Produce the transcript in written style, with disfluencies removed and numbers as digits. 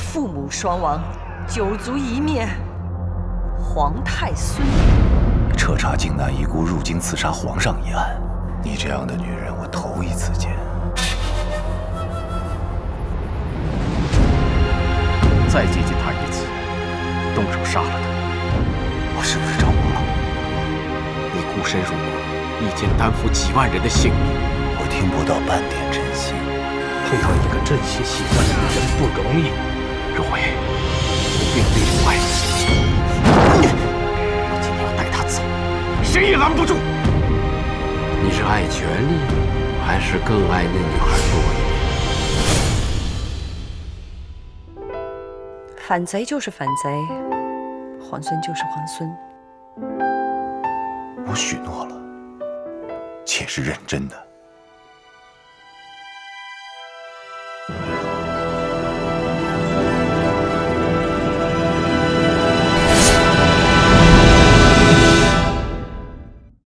父母双亡，九族一灭，皇太孙。 彻查靖难遗孤入京刺杀皇上一案，你这样的女人，我头一次见。 再接近他一次，动手杀了他。 我是不是着魔了？ 你孤身入国，一肩担负几万人的性命， 我听不到半点真心。 碰到一个真心喜欢的女人不容易。 若薇，我并非不爱你，我今天要带她走，谁也拦不住。 你是爱权力，还是更爱那女孩多一点？ 反贼就是反贼，皇孙就是皇孙。 我许诺了，且是认真的。